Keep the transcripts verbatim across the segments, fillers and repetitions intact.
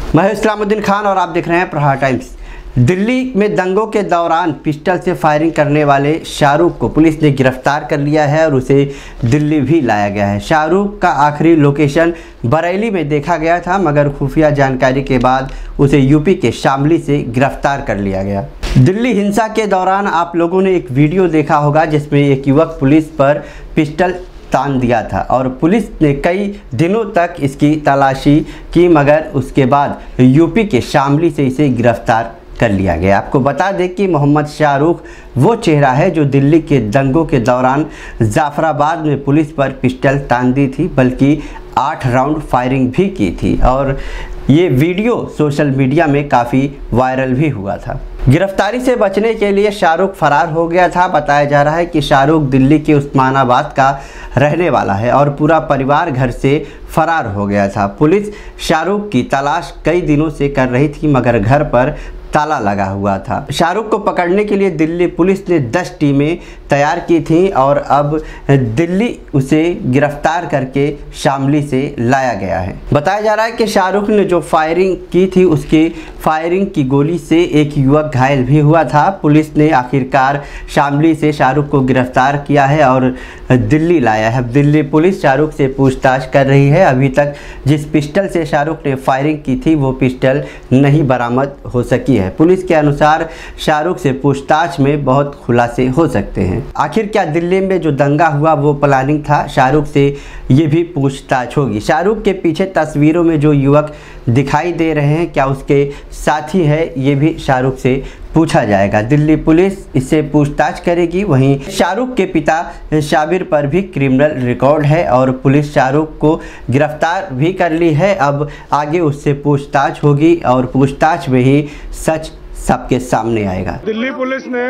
मैं इस्लामुद्दीन खान और आप देख रहे हैं प्रहार टाइम्स। दिल्ली में दंगों के दौरान पिस्टल से फायरिंग करने वाले शाहरुख को पुलिस ने गिरफ्तार कर लिया है और उसे दिल्ली भी लाया गया है। शाहरुख का आखिरी लोकेशन बरेली में देखा गया था, मगर खुफिया जानकारी के बाद उसे यूपी के शामली से गिरफ्तार कर लिया गया। दिल्ली हिंसा के दौरान आप लोगों ने एक वीडियो देखा होगा जिसमें एक युवक पुलिस पर पिस्टल तान दिया था और पुलिस ने कई दिनों तक इसकी तलाशी की, मगर उसके बाद यूपी के शामली से इसे गिरफ्तार कर लिया गया। आपको बता दें कि मोहम्मद शाहरुख वो चेहरा है जो दिल्ली के दंगों के दौरान जाफराबाद में पुलिस पर पिस्टल तान दी थी, बल्कि आठ राउंड फायरिंग भी की थी और ये वीडियो सोशल मीडिया में काफ़ी वायरल भी हुआ था। गिरफ्तारी से बचने के लिए शाहरुख फरार हो गया था। बताया जा रहा है कि शाहरुख दिल्ली के उस्मानाबाद का रहने वाला है और पूरा परिवार घर से फरार हो गया था। पुलिस शाहरुख की तलाश कई दिनों से कर रही थी, मगर घर पर ताला लगा हुआ था। शाहरुख को पकड़ने के लिए दिल्ली पुलिस ने दस टीमें तैयार की थी और अब दिल्ली उसे गिरफ्तार करके शामली से लाया गया है। बताया जा रहा है कि शाहरुख ने जो फायरिंग की थी उसकी फायरिंग की गोली से एक युवक घायल भी हुआ था। पुलिस ने आखिरकार शामली से शाहरुख को गिरफ्तार किया है और दिल्ली लाया है। दिल्ली पुलिस शाहरुख से पूछताछ कर रही है। अभी तक जिस पिस्टल से शाहरुख ने फायरिंग की थी वो पिस्टल नहीं बरामद हो सकी है। पुलिस के अनुसार शाहरुख से पूछताछ में बहुत खुलासे हो सकते हैं। आखिर क्या दिल्ली में जो दंगा हुआ वो प्लानिंग था? शाहरुख से ये भी पूछताछ होगी। शाहरुख के पीछे तस्वीरों में जो युवक दिखाई दे रहे हैं क्या उसके साथी है, ये भी शाहरुख से पूछा जाएगा। दिल्ली पुलिस इससे पूछताछ करेगी। वहीं शाहरुख के पिता शाबिर पर भी क्रिमिनल रिकॉर्ड है और पुलिस शाहरुख को गिरफ्तार भी कर ली है। अब आगे उससे पूछताछ होगी और पूछताछ में ही सच सबके सामने आएगा। दिल्ली पुलिस ने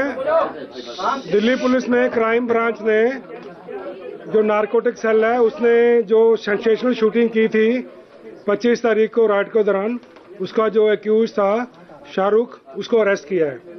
दिल्ली पुलिस ने क्राइम ब्रांच ने जो नारकोटिक सेल है उसने जो सेंसेशनल शूटिंग की थी पच्चीस तारीख को रात के दौरान, उसका जो एक्यूज था शाहरुख, उसको अरेस्ट किया है।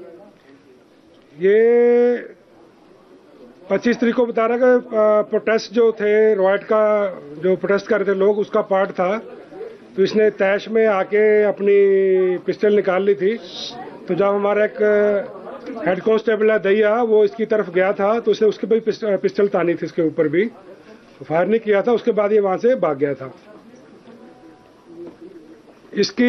ये पच्चीस तारीख को बता रहा कि प्रोटेस्ट जो थे रॉयट का, जो प्रोटेस्ट कर रहे थे लोग, उसका पार्ट था। तो इसने तैश में आके अपनी पिस्टल निकाल ली थी। तो जब हमारा एक हेड कांस्टेबल है दैया, वो इसकी तरफ गया था तो उसने उसके भी पिस्टल, पिस्टल तानी थी, इसके ऊपर भी फायर नहीं किया था। उसके बाद ये वहां से भाग गया था। इसकी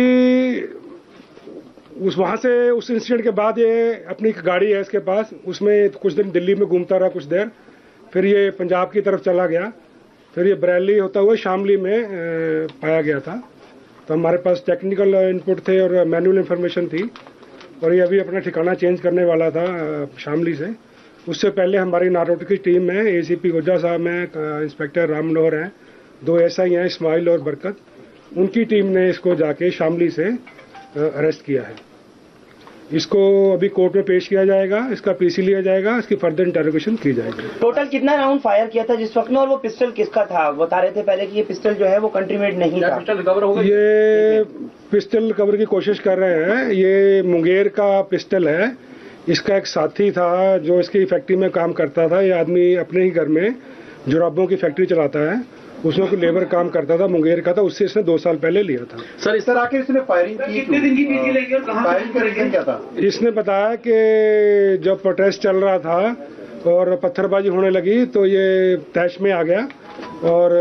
उस वहां से उस इंसिडेंट के बाद ये अपनी एक गाड़ी है इसके पास, उसमें कुछ दिन दिल्ली में घूमता रहा कुछ देर, फिर ये पंजाब की तरफ चला गया, फिर ये बरेली होता हुआ शामली में ए, पाया गया था। तो हमारे पास टेक्निकल इनपुट थे और मैनुअल इंफॉर्मेशन थी और ये अभी अपना ठिकाना चेंज करने वाला था शामली से। उससे पहले हमारी नारकोटिक्स की टीम में एसीपी गोजा साहब हैं, इंस्पेक्टर राम मनोहर हैं, दो एसआई हैं इस्माइल और बरकत, उनकी टीम ने इसको जाके शामली से अरेस्ट किया है। इसको अभी कोर्ट में पेश किया जाएगा, इसका पीसी लिया जाएगा, इसकी फर्दर इंटरोगेशन की जाएगी। टोटल कितना राउंड फायर किया था जिस वक्त में, और वो पिस्टल किसका था? बता रहे थे पहले कि ये पिस्टल जो है वो कंट्री मेड नहीं था। पिस्टल रिकवर हो गया? ये पिस्टल रिकवर की कोशिश कर रहे हैं। ये मुंगेर का पिस्टल है। इसका एक साथी था जो इसकी फैक्ट्री में काम करता था। ये आदमी अपने ही घर में जुराबों की फैक्ट्री चलाता है, उसमें कोई लेबर काम करता था, मुंगेर का था, उससे इसने दो साल पहले लिया था। सर, इस तरह आके इसने फायरिंग की, कितने दिन की पीछे लगी और कहां फायरिंग का रीजन क्या था? इसने बताया कि जब प्रोटेस्ट चल रहा था और पत्थरबाजी होने लगी तो ये तैश में आ गया और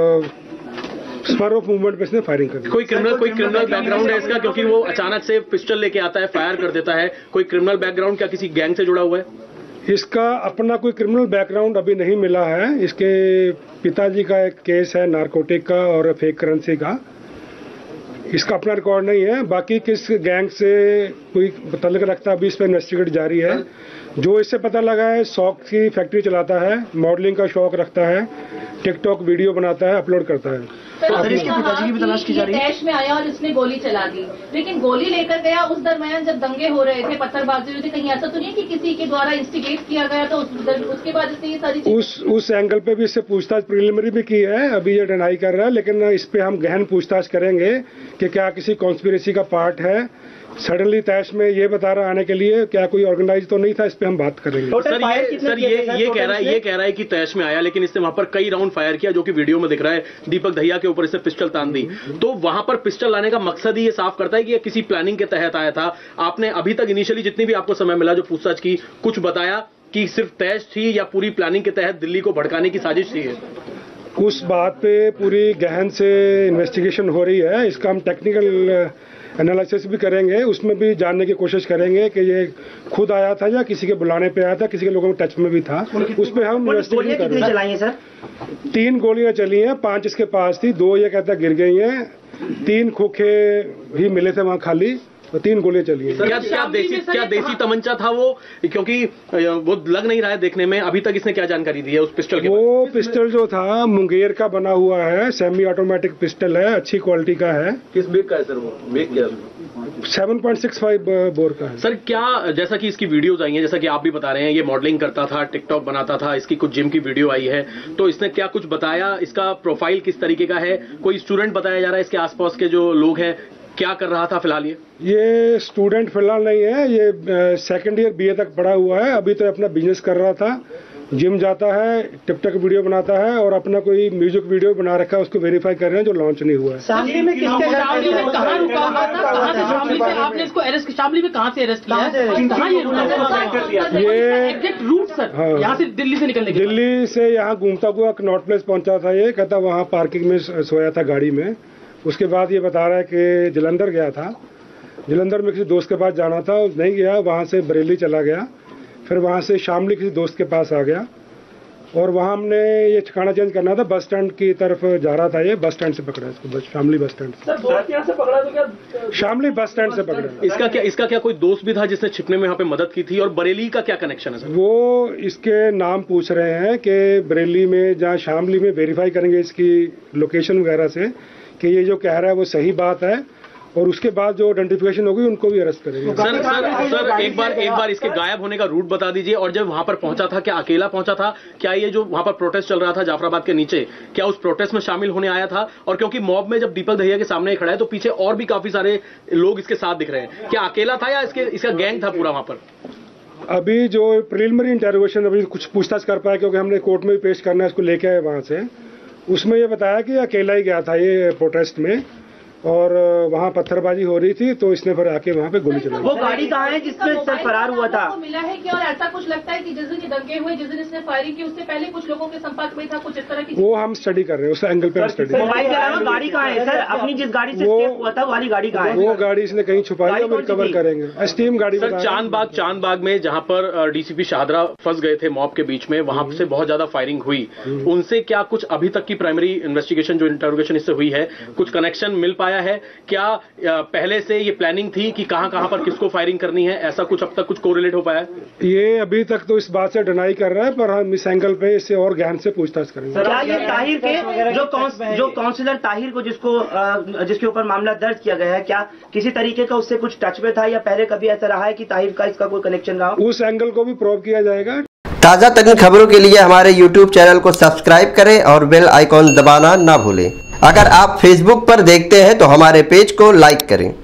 स्पर ऑफ मूवमेंट पे इसने फायरिंग कर दी। कोई क्रिमिनल कोई क्रिमिनल बैकग्राउंड है इसका? क्योंकि वो अचानक से पिस्टल लेके आता है, फायर कर देता है। कोई क्रिमिनल बैकग्राउंड क्या किसी गैंग से जुड़ा हुआ है? इसका अपना कोई क्रिमिनल बैकग्राउंड अभी नहीं मिला है। इसके पिताजी का एक केस है नारकोटिक का और फेक करेंसी का, इसका अपना रिकॉर्ड नहीं है। बाकी किस गैंग से कोई तल्लुक रखता है अभी इस पर इन्वेस्टिगेट जारी है। जो इससे पता लगा है शौक की फैक्ट्री चलाता है, मॉडलिंग का शौक रखता है, टिकटॉक वीडियो बनाता है, अपलोड करता है। तो इसके पिताजी की भी तलाश की जा रही है। तैश में आया और इसने गोली चला दी, लेकिन गोली लेकर गया उस दरमियान जब दंगे हो रहे थे, पत्थरबाजी हुई थी, कहीं ऐसा तो नहीं कि किसी के द्वारा इंस्टिगेट किया गया तो उस, उसके बाद इसने ये सारी उस उस एंगल पे भी इससे पूछताछ प्रिलिमिनरी भी की है। अभी ये डिनाई कर रहा है, लेकिन इस पे हम गहन पूछताछ करेंगे कि क्या किसी कॉन्स्पिरेसी का पार्ट है सडनली तैश में ये बता रहा आने के लिए, क्या कोई ऑर्गेनाइज तो नहीं था, इस पे हम बात करेंगे। सर ये सर ये ये कह रहा है ये कह रहा है कि तैश में आया, लेकिन इसने वहां पर कई राउंड फायर किया, जो कि वीडियो में दिख रहा है। दीपक दहिया के ऊपर इसने पिस्टल तान दी, तो वहां पर पिस्टल लाने का मकसद ही ये साफ करता है कि ये किसी प्लानिंग के तहत आया था। आपने अभी तक इनिशियली जितनी भी आपको समय मिला जो पूछताछ की, कुछ बताया कि सिर्फ तैश थी या पूरी प्लानिंग के तहत दिल्ली को भड़काने की साजिश थी? उस बात पे पूरी गहन से इन्वेस्टिगेशन हो रही है, इसका हम टेक्निकल एनालिसिस भी करेंगे, उसमें भी जानने की कोशिश करेंगे कि ये खुद आया था या किसी के बुलाने पे आया था, किसी के लोगों के टच में भी था, उस पर हम इन्वेस्टिगेशन करेंगे। चलाई सर तीन गोलियां चली हैं, पांच इसके पास थी, दो ये कहता गिर गई हैं, तीन खोखे ही मिले थे वहां खाली, तो तीन गोलियां चली हैं। क्या क्या देसी क्या देसी तमंचा था वो, क्योंकि वो लग नहीं रहा है देखने में। अभी तक इसने क्या जानकारी दी है उस पिस्टल के? वो पिस्टल जो था मुंगेर का बना हुआ है, सेमी ऑटोमेटिक पिस्टल है, अच्छी क्वालिटी का है। किस मेक का है सर वो? मेक क्या? Seven point six five bore का है। सर क्या, जैसा कि इसकी वीडियोज आई हैं, जैसा कि आप भी बता रहे हैं, ये मॉडलिंग करता था, टिकटॉक बनाता था, इसकी कुछ जिम की वीडियो आई है, तो इसने क्या कुछ बताया? इसका प्रोफाइल किस तरीके का है? कोई स्टूडेंट बताया जा रहा है? इसके आसपास के जो लोग हैं, क्या कर रहा था फिलहाल? ये ये स्टूडेंट फिलहाल नहीं है, ये सेकंड ईयर बीए तक पढ़ा हुआ है, अभी तो अपना बिजनेस कर रहा था, जिम जाता है, टिकटॉक वीडियो बनाता है और अपना कोई म्यूजिक वीडियो बना रखा है, उसको वेरीफाई कर रहे हैं, जो लॉन्च नहीं हुआ है। शामली में किसके घर शामली में कहां रुका हुआ था? कहां से शामली से आपने इसको अरेस्ट, शामली में कहां से अरेस्ट किया है? कहां ये रुका? ये एग्जैक्ट रूट सर, यहां से दिल्ली से निकलने के बाद दिल्ली से यहाँ घूमता हुआ नॉर्थ प्लेस पहुंचा था, ये कहता वहाँ पार्किंग में सोया था गाड़ी में। उसके बाद ये बता रहा है कि जलंधर गया था, जलंधर में किसी दोस्त के पास जाना था, नहीं गया, वहाँ से बरेली चला गया, फिर वहाँ से शामली किसी दोस्त के पास आ गया और वहाँ हमने ये ठिकाना चेंज करना था, बस स्टैंड की तरफ जा रहा था, ये बस स्टैंड से पकड़ा इसको, बस शामली बस स्टैंड से। से पकड़ा तो क्या शामली बस स्टैंड से पकड़ा। इसका क्या इसका क्या कोई दोस्त भी था जिसने छिपने में यहाँ पे मदद की थी? और बरेली का क्या कनेक्शन है सर? वो इसके नाम पूछ रहे हैं कि बरेली में जहाँ शामली में वेरीफाई करेंगे इसकी लोकेशन वगैरह से कि ये जो कह रहा है वो सही बात है, और उसके बाद जो आइडेंटिफिकेशन होगी उनको भी अरेस्ट करेंगे। सर सर सर एक बार एक बार इसके गायब होने का रूट बता दीजिए, और जब वहां पर पहुंचा था क्या अकेला पहुंचा था? क्या ये जो वहां पर प्रोटेस्ट चल रहा था जाफराबाद के नीचे, क्या उस प्रोटेस्ट में शामिल होने आया था? और क्योंकि मॉब में जब दीपक दहिया के सामने खड़ा है तो पीछे और भी काफी सारे लोग इसके साथ दिख रहे हैं, क्या अकेला था या इसके इसका गैंग था पूरा वहां पर? अभी जो प्रिलिमिनरी इंटरोगेशन अभी कुछ पूछताछ कर पाया, क्योंकि हमने कोर्ट में भी पेश करना है, इसको लेके आए वहां से, उसमें ये बताया कि अकेला ही गया था ये प्रोटेस्ट में, और वहाँ पत्थरबाजी हो रही थी, तो इसने फिर आके वहाँ पे गोली चलाई। वो गाड़ी कहाँ है जिसमें सर फरार हुआ था? मिला है क्या? और ऐसा कुछ लगता है कि जिस दिन दंगे हुए, जिस दिन इसने फायरिंग की, उससे पहले कुछ लोगों के संपर्क में था, कुछ इस तरह की? वो हम स्टडी कर रहे हैं, उस एंगल पे हम स्टडी। मोबाइल के अलावा गाड़ी कहाँ है सर? अपनी जिस गाड़ी से escape हुआ था वाली गाड़ी कहाँ है? वो गाड़ी इसने कहीं छुपाई है, वो रिकवर करेंगे। एसटीएम गाड़ी सर चांदबाग चांदबाग में जहां पर डीसीपी शाहदरा फंस गए थे मॉब के बीच में, वहां से बहुत ज्यादा फायरिंग हुई, उनसे क्या कुछ अभी तक की प्राइमरी इन्वेस्टिगेशन जो इंटरोगेशन इससे हुई है, कुछ कनेक्शन मिल पाया है? क्या पहले से ये प्लानिंग थी कि कहां कहां पर किसको फायरिंग करनी है, ऐसा कुछ अब तक कुछ कोरिलेट हो पाया? ये अभी तक तो इस बात से डिनाई कर रहा है, पर हम इस एंगल पे इससे और गहन से पूछताछ करेंगे। क्या ये ताहिर के जो कौंस, जो काउंसलर ताहिर को जिसको जिसके ऊपर मामला दर्ज किया गया है, क्या किसी तरीके का उससे कुछ टच में था, या पहले कभी ऐसा रहा है कि ताहिर का इसका कोई कनेक्शन रहा? उस एंगल को भी प्रूव किया जाएगा। ताज़ा तरीन खबरों के लिए हमारे यूट्यूब चैनल को सब्सक्राइब करें और बेल आइकॉन दबाना ना भूलें। अगर आप फेसबुक पर देखते हैं तो हमारे पेज को लाइक करें।